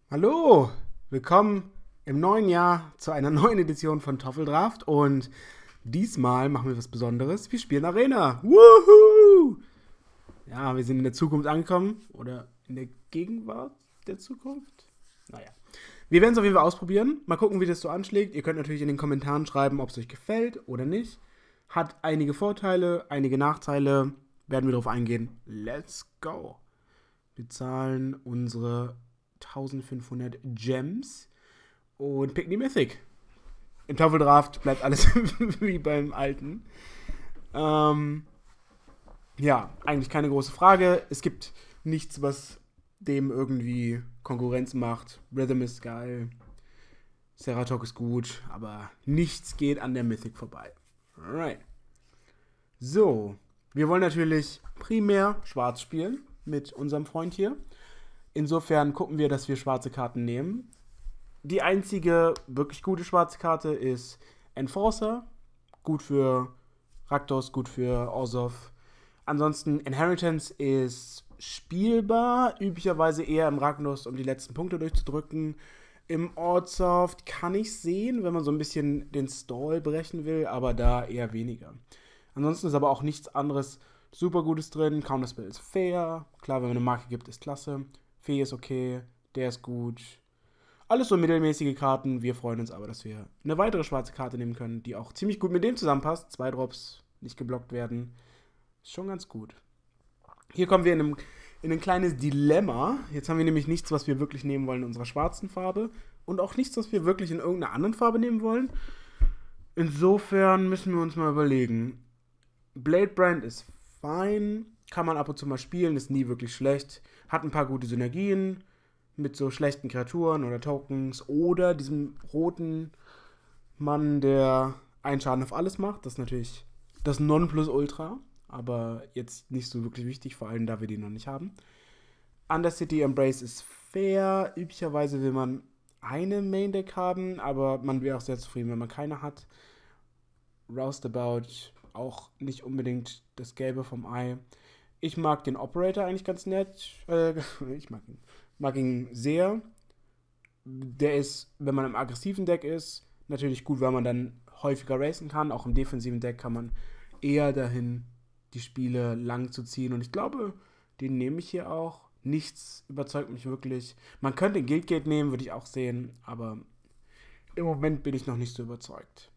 Hallo, willkommen im neuen Jahr zu einer neuen Edition von Toffeldraft und diesmal machen wir was Besonderes. Wir spielen Arena. Woohoo! Ja, wir sind in der Zukunft angekommen oder in der Gegenwart der Zukunft. Naja, wir werden es auf jeden Fall ausprobieren. Mal gucken, wie das so anschlägt. Ihr könnt natürlich in den Kommentaren schreiben, ob es euch gefällt oder nicht. Hat einige Vorteile, einige Nachteile. Werden wir darauf eingehen. Let's go. Wir zahlen unsere 1500 Gems und picken die Mythic. Im Taffeldraft bleibt alles wie beim alten. Ähm, ja, eigentlich keine große Frage. Es gibt nichts, was dem irgendwie Konkurrenz macht. Rhythm ist geil. Seratok ist gut, aber nichts geht an der Mythic vorbei. Alright. So, wir wollen natürlich primär schwarz spielen mit unserem Freund hier. Insofern gucken wir, dass wir schwarze Karten nehmen. Die einzige wirklich gute schwarze Karte ist Enforcer. Gut für Raktos, gut für Orzhov. Ansonsten Inheritance ist spielbar, üblicherweise eher im Ragnos, um die letzten Punkte durchzudrücken. Im Orzhov kann ich sehen, wenn man so ein bisschen den Stall brechen will, aber da eher weniger. Ansonsten ist aber auch nichts anderes super Gutes drin. Counterspell ist fair. Klar, wenn man eine Marke gibt, ist klasse. Fee ist okay, der ist gut. Alles so mittelmäßige Karten. Wir freuen uns aber, dass wir eine weitere schwarze Karte nehmen können, die auch ziemlich gut mit dem zusammenpasst. 2 Drops, nicht geblockt werden. Ist schon ganz gut. Hier kommen wir in ein kleines Dilemma. Jetzt haben wir nämlich nichts, was wir wirklich nehmen wollen in unserer schwarzen Farbe. Und auch nichts, was wir wirklich in irgendeiner anderen Farbe nehmen wollen. Insofern müssen wir uns mal überlegen. Blade Brand ist fein. Kann man ab und zu mal spielen, ist nie wirklich schlecht. Hat ein paar gute Synergien mit so schlechten Kreaturen oder Tokens oder diesem roten Mann, der einen Schaden auf alles macht. Das ist natürlich das Nonplusultra, aber jetzt nicht so wirklich wichtig, vor allem da wir die noch nicht haben. Undercity Embrace ist fair. Üblicherweise will man eine Main Deck haben, aber man wäre auch sehr zufrieden, wenn man keine hat. Roustabout auch nicht unbedingt das Gelbe vom Ei. Ich mag den Operator eigentlich ganz nett. Ich mag ihn sehr. Der ist, wenn man im aggressiven Deck ist, natürlich gut, weil man dann häufiger racen kann. Auch im defensiven Deck kann man eher dahin, die Spiele lang zu ziehen. Und ich glaube, den nehme ich hier auch. Nichts überzeugt mich wirklich. Man könnte Guildgate nehmen, würde ich auch sehen. Aber im Moment bin ich noch nicht so überzeugt.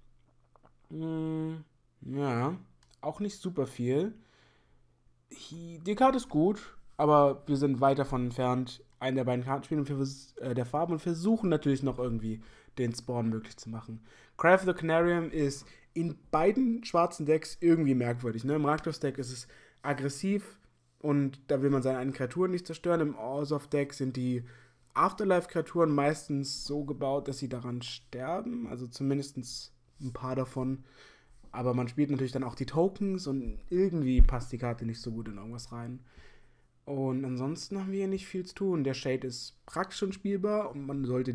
Ja, auch nicht super viel. Die Karte ist gut, aber wir sind weit davon entfernt, einen der beiden Karten spielen der Farben und versuchen natürlich noch irgendwie den Spawn möglich zu machen. Cry of the Canarium ist in beiden schwarzen Decks irgendwie merkwürdig. Ne? Im Rakdos-Deck ist es aggressiv und da will man seine eigenen Kreaturen nicht zerstören. Im Orzhov-Deck sind die Afterlife-Kreaturen meistens so gebaut, dass sie daran sterben, also zumindest ein paar davon. Aber man spielt natürlich dann auch die Tokens und irgendwie passt die Karte nicht so gut in irgendwas rein. Und ansonsten haben wir hier nicht viel zu tun. Der Shade ist praktisch schon spielbar und man sollte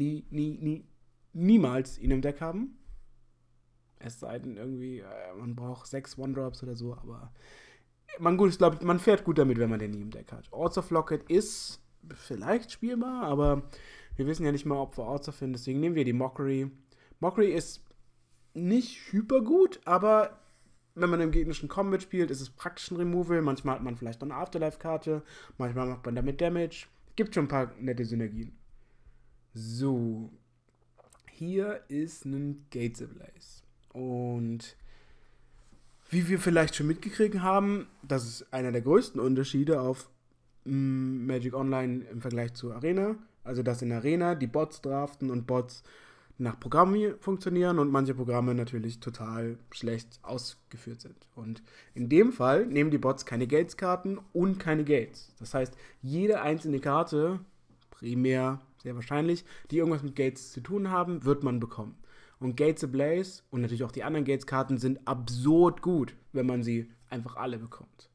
niemals ihn im Deck haben. Es sei denn irgendwie, man braucht 6 One-Drops oder so, aber ich glaube, man fährt gut damit, wenn man den nie im Deck hat. Ords of Locket ist vielleicht spielbar, aber wir wissen ja nicht mal, ob wir Ords of finden, deswegen nehmen wir die Mockery. Mockery ist nicht hyper gut, aber wenn man im gegnerischen Combat spielt, ist es praktisch ein Removal. Manchmal hat man vielleicht noch eine Afterlife-Karte, manchmal macht man damit Damage. Gibt schon ein paar nette Synergien. So, hier ist ein Gates Ablaze. Und wie wir vielleicht schon mitgekriegt haben, das ist einer der größten Unterschiede auf Magic Online im Vergleich zu Arena. Also, dass in Arena die Bots draften und Bots nach Programmen funktionieren und manche Programme natürlich total schlecht ausgeführt sind. Und in dem Fall nehmen die Bots keine Gates-Karten und keine Gates. Das heißt, jede einzelne Karte, primär sehr wahrscheinlich, die irgendwas mit Gates zu tun haben, wird man bekommen. Und Gates Ablaze und natürlich auch die anderen Gates-Karten sind absurd gut, wenn man sie einfach alle bekommt.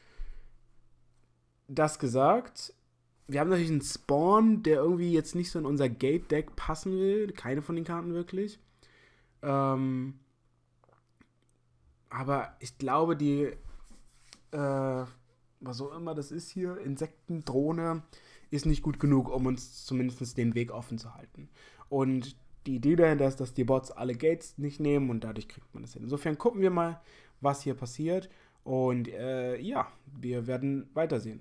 Das gesagt, wir haben natürlich einen Spawn, der irgendwie jetzt nicht so in unser Gate-Deck passen will. Keine von den Karten wirklich. Aber ich glaube, was auch immer das ist hier, Insektendrohne, ist nicht gut genug, um uns zumindest den Weg offen zu halten. Und die Idee dahinter ist, dass die Bots alle Gates nicht nehmen und dadurch kriegt man das hin. Insofern gucken wir mal, was hier passiert. Und ja, wir werden weitersehen.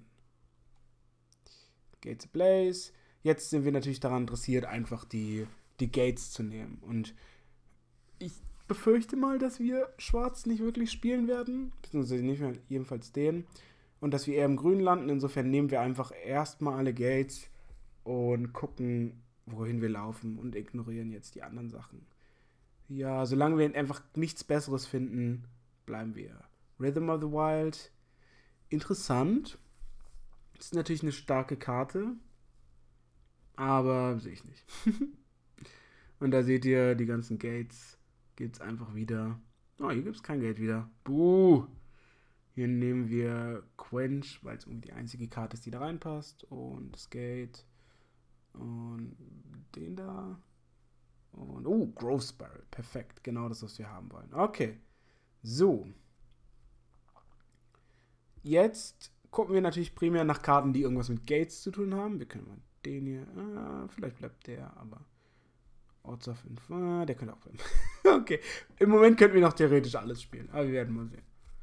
Gates ablaze. Jetzt sind wir natürlich daran interessiert, einfach die Gates zu nehmen. Und ich befürchte mal, dass wir Schwarz nicht wirklich spielen werden. Beziehungsweise nicht mehr, jedenfalls den. Und dass wir eher im Grün landen. Insofern nehmen wir einfach erstmal alle Gates und gucken, wohin wir laufen und ignorieren jetzt die anderen Sachen. Ja, solange wir einfach nichts Besseres finden, bleiben wir. Rhythm of the Wild. Interessant. Das ist natürlich eine starke Karte. Aber sehe ich nicht. Und da seht ihr die ganzen Gates. Gibt's einfach wieder. Oh, hier gibt es kein Gate wieder. Buh! Hier nehmen wir Quench, weil es irgendwie die einzige Karte ist, die da reinpasst. Und das Gate. Und den da. Und, oh, Growth Spiral. Perfekt. Genau das, was wir haben wollen. Okay. So. Jetzt gucken wir natürlich primär nach Karten, die irgendwas mit Gates zu tun haben. Wir können mal den hier. Vielleicht bleibt der, aber. Orts of Infer. Der könnte auch bleiben. Okay. Im Moment könnten wir noch theoretisch alles spielen. Aber wir werden mal sehen.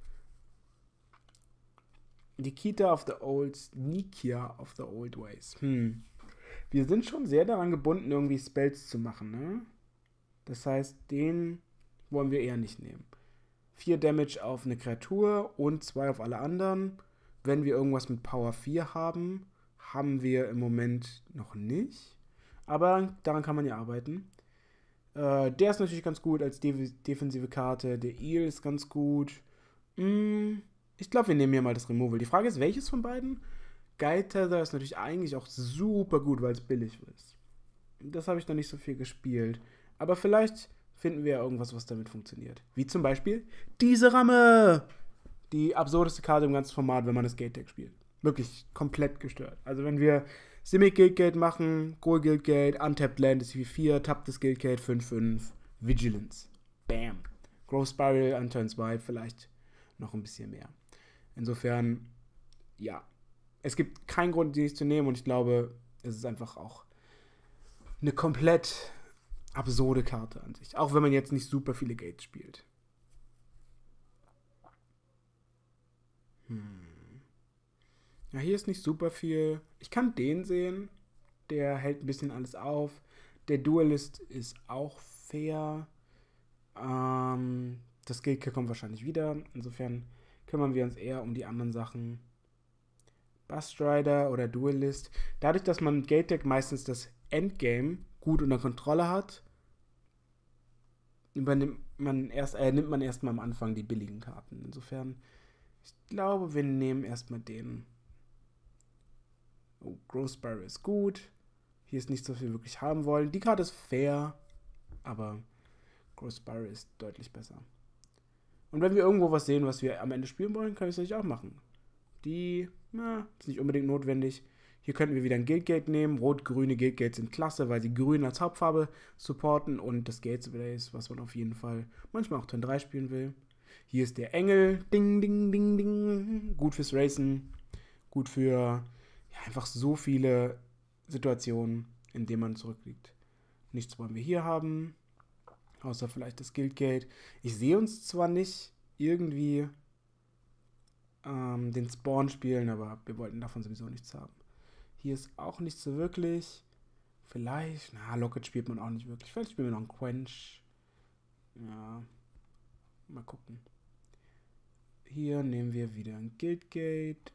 Nikia of the Old Ways. Wir sind schon sehr daran gebunden, irgendwie Spells zu machen, ne? Das heißt, den wollen wir eher nicht nehmen. 4 Damage auf eine Kreatur und 2 auf alle anderen. Wenn wir irgendwas mit Power 4 haben, haben wir im Moment noch nicht. Aber daran kann man ja arbeiten. Der ist natürlich ganz gut als defensive Karte. Der Eel ist ganz gut. Ich glaube, wir nehmen hier mal das Removal. Die Frage ist, welches von beiden? Guide Tether ist natürlich eigentlich auch super gut, weil es billig ist. Das habe ich noch nicht so viel gespielt. Aber vielleicht finden wir irgendwas, was damit funktioniert. Wie zum Beispiel diese Ramme. Die absurdeste Karte im ganzen Format, wenn man das Gate Deck spielt. Wirklich komplett gestört. Also wenn wir Simic Guild Gate machen, Goal Guild Gate, Untapped Land ist wie 4, tapptes Guild Gate 5/5, Vigilance. Bam. Growth Spiral an Turn 2 vielleicht noch ein bisschen mehr. Insofern, ja. Es gibt keinen Grund, die nicht zu nehmen und ich glaube, es ist einfach auch eine komplett absurde Karte an sich. Auch wenn man jetzt nicht super viele Gates spielt. Ja, hier ist nicht super viel. Ich kann den sehen. Der hält ein bisschen alles auf. Der Duelist ist auch fair. Das Guild kommt wahrscheinlich wieder. Insofern kümmern wir uns eher um die anderen Sachen. Bustrider oder Duelist. Dadurch, dass man mit Gate Deck meistens das Endgame gut unter Kontrolle hat, nimmt man erstmal am Anfang die billigen Karten. Insofern, ich glaube, wir nehmen erstmal den. Oh, Growth Spiral ist gut. Hier ist nichts, was wir wirklich haben wollen. Die Karte ist fair, aber Growth Spiral ist deutlich besser. Und wenn wir irgendwo was sehen, was wir am Ende spielen wollen, kann ich es natürlich auch machen. Die, ist nicht unbedingt notwendig. Hier könnten wir wieder ein Guild Gate nehmen. Rot-grüne Guild Gates sind klasse, weil sie grün als Hauptfarbe supporten und das Gates Blaze, was man auf jeden Fall manchmal auch Turn 3 spielen will. Hier ist der Engel. Ding, ding, ding, ding. Gut fürs Racen. Gut für einfach so viele Situationen, in denen man zurückliegt. Nichts wollen wir hier haben. Außer vielleicht das Guild Gate. Ich sehe uns zwar nicht irgendwie den Spawn spielen, aber wir wollten davon sowieso nichts haben. Hier ist auch nichts so wirklich. Vielleicht, Locket spielt man auch nicht wirklich. Vielleicht spielen wir noch einen Quench. Ja, mal gucken. Hier nehmen wir wieder ein Guild Gate.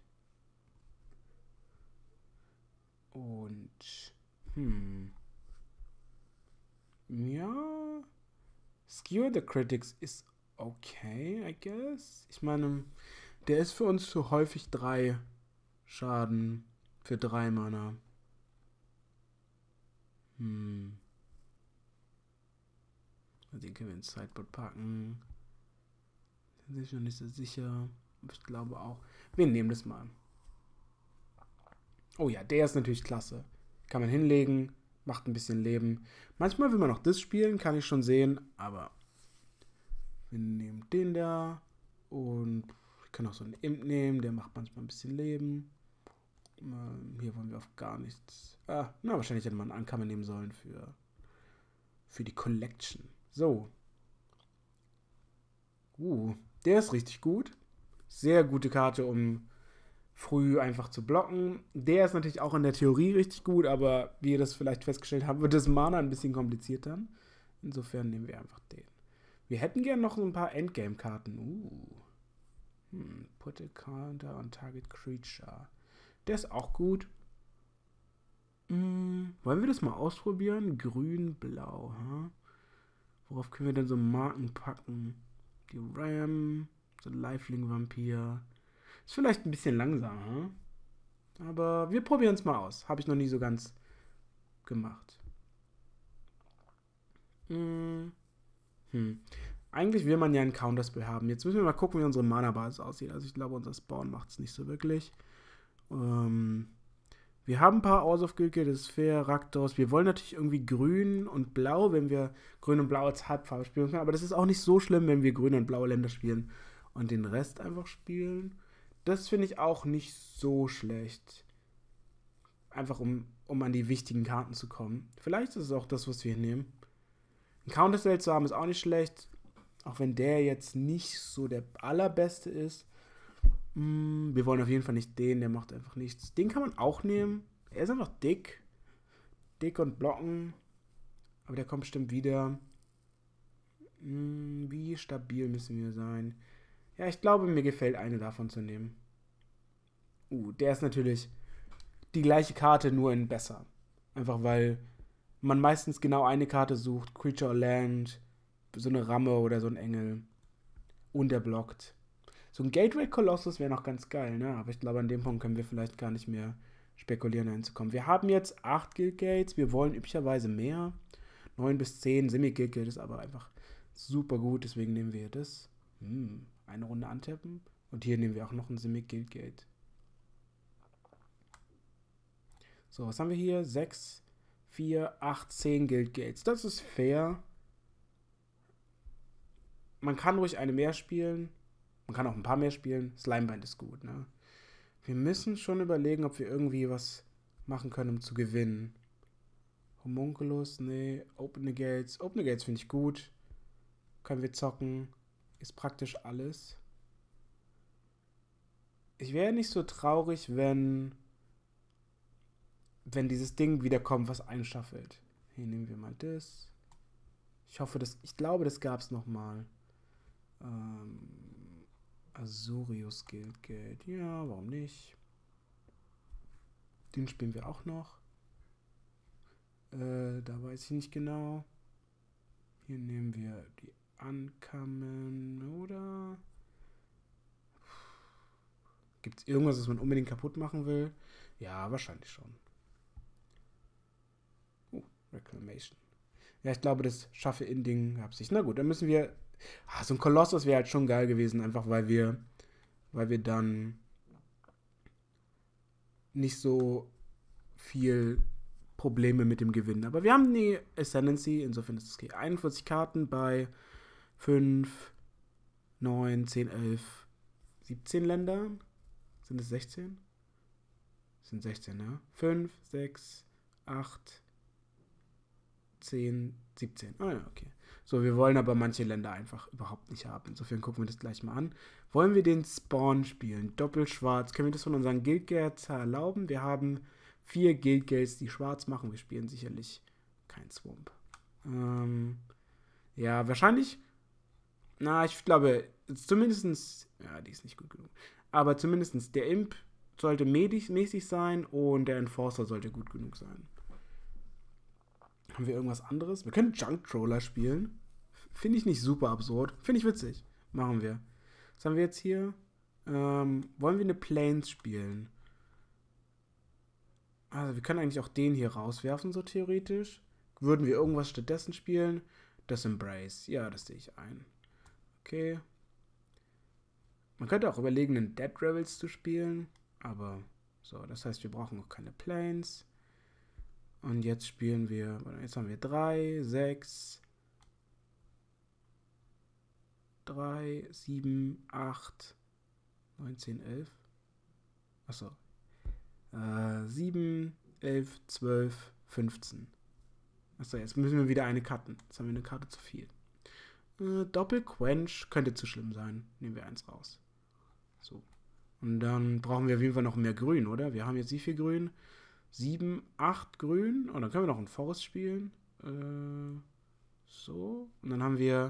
Und, ja, Skewer the Critics ist okay, I guess. Ich meine, der ist für uns zu häufig 3 Schaden für 3 Mana. Den können wir ins Sideboard packen. Bin ich noch nicht so sicher. Aber ich glaube auch. Wir nehmen das mal. Oh ja, der ist natürlich klasse. Kann man hinlegen, macht ein bisschen Leben. Manchmal will man noch das spielen, kann ich schon sehen, aber wir nehmen den da und ich kann auch so einen Imp nehmen, der macht manchmal ein bisschen Leben. Hier wollen wir auf gar nichts. Na, wahrscheinlich hätte man einen Ankammer nehmen sollen für die Collection. So. Der ist richtig gut. Sehr gute Karte, um früh einfach zu blocken. Der ist natürlich auch in der Theorie richtig gut, aber wie ihr das vielleicht festgestellt habt, wird das Mana ein bisschen kompliziert dann. Insofern nehmen wir einfach den. Wir hätten gern noch so ein paar Endgame-Karten. Put a counter on target creature. Der ist auch gut. Wollen wir das mal ausprobieren? Grün, blau. Worauf können wir denn so Marken packen? Die Ram, so Lifelink-Vampir. Ist vielleicht ein bisschen langsam, aber wir probieren es mal aus. Habe ich noch nie so ganz gemacht. Eigentlich will man ja ein Counterspell haben. Jetzt müssen wir mal gucken, wie unsere Mana-Basis aussieht. Also ich glaube, unser Spawn macht es nicht so wirklich. Wir haben ein paar Hours of Guild, das ist fair, Rakdos. Wir wollen natürlich irgendwie grün und blau, wenn wir grün und blau als Halbfarbe spielen können. Aber das ist auch nicht so schlimm, wenn wir grüne und blaue Länder spielen und den Rest einfach spielen. Das finde ich auch nicht so schlecht. Einfach um an die wichtigen Karten zu kommen. Vielleicht ist es auch das, was wir hier nehmen. Ein Counterspell zu haben ist auch nicht schlecht. Auch wenn der jetzt nicht so der allerbeste ist. Wir wollen auf jeden Fall nicht den, der macht einfach nichts. Den kann man auch nehmen. Er ist einfach dick. Dick und blocken. Aber der kommt bestimmt wieder. Wie stabil müssen wir sein? Ja, ich glaube, mir gefällt eine davon zu nehmen. Der ist natürlich die gleiche Karte, nur in besser. Einfach weil man meistens genau eine Karte sucht. Creature or Land, so eine Ramme oder so ein Engel. Und er blockt. So ein Gateway Colossus wäre noch ganz geil, ne? Aber ich glaube, an dem Punkt können wir vielleicht gar nicht mehr spekulieren, hinzukommen. Wir haben jetzt 8 Guild Gates. Wir wollen üblicherweise mehr. 9 bis 10. Semi-Guild Gate ist aber einfach super gut. Deswegen nehmen wir das. Eine Runde antappen. Und hier nehmen wir auch noch ein Semi-Guild Gate. So, was haben wir hier? 6, 4, 8, 10 Guild Gates. Das ist fair. Man kann ruhig eine mehr spielen. Man kann auch ein paar mehr spielen. Slimebind ist gut, ne? Wir müssen schon überlegen, ob wir irgendwie was machen können, um zu gewinnen. Homunculus, nee. Open the Gates. Open the Gates finde ich gut. Können wir zocken. Ist praktisch alles. Ich wäre nicht so traurig, wenn dieses Ding wiederkommt, was einschaffelt. Hier nehmen wir mal das. Ich glaube, das gab es nochmal. Azorius Guild Gate. Ja, warum nicht? Den spielen wir auch noch. Da weiß ich nicht genau. Hier nehmen wir die Uncommon, oder? Gibt es irgendwas, was man unbedingt kaputt machen will? Ja, wahrscheinlich schon. Reclamation. Ja, ich glaube, das schaffe In-Ding hab sich. Na gut, dann müssen wir. So ein Kolossus wäre halt schon geil gewesen, einfach weil wir dann nicht so viel Probleme mit dem Gewinnen. Aber wir haben die Ascendancy, insofern ist es okay. 41 Karten bei 5, 9, 10, 11, 17 Ländern. Sind es 16? Das sind 16, ja. 5, 6, 8, 10, 17. Ja, okay. So, wir wollen aber manche Länder einfach überhaupt nicht haben. Insofern gucken wir das gleich mal an. Wollen wir den Spawn spielen? Doppelschwarz. Können wir das von unseren Guild Gates erlauben? Wir haben 4 Guild Gates, die schwarz machen. Wir spielen sicherlich kein Swamp. Ja, wahrscheinlich. Ich glaube, zumindest. Ja, die ist nicht gut genug. Aber zumindest der Imp sollte mäßig sein und der Enforcer sollte gut genug sein. Haben wir irgendwas anderes? Wir können Junk Troller spielen. Finde ich nicht super absurd. Finde ich witzig. Machen wir. Was haben wir jetzt hier? Wollen wir eine Plains spielen? Also wir können eigentlich auch den hier rauswerfen, so theoretisch. Würden wir irgendwas stattdessen spielen? Das Embrace. Ja, das sehe ich ein. Okay. Man könnte auch überlegen, einen Dead Rebels zu spielen. Aber so, das heißt, wir brauchen noch keine Plains. Und jetzt spielen wir, jetzt haben wir 3, 6, 3, 7, 8, 9, 10, 11. Achso. 7, 11, 12, 15. Achso, jetzt müssen wir wieder eine cutten. Jetzt haben wir eine Karte zu viel. Doppelquench könnte zu schlimm sein. Nehmen wir eins raus. So. Und dann brauchen wir auf jeden Fall noch mehr Grün, oder? Wir haben jetzt wie viel Grün? 7, 8 Grün. Und dann können wir noch einen Forest spielen. So. Und dann haben wir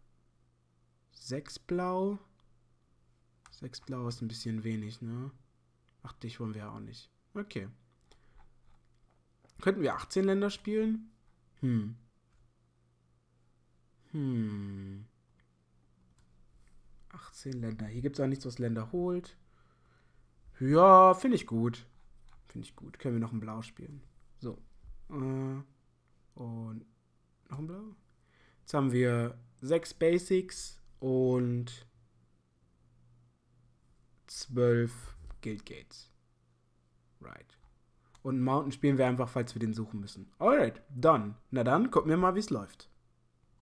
6 Blau. 6 Blau ist ein bisschen wenig, ne? Ach, dich wollen wir ja auch nicht. Okay. Könnten wir 18 Länder spielen? 18 Länder. Hier gibt es auch nichts, was Länder holt. Ja, finde ich gut. Finde ich gut. Können wir noch ein Blau spielen. So. Und noch ein Blau. Jetzt haben wir 6 Basics und 12 Guild Gates. Right. Und Mountain spielen wir einfach, falls wir den suchen müssen. Alright, done. Na dann, gucken wir mal, wie es läuft.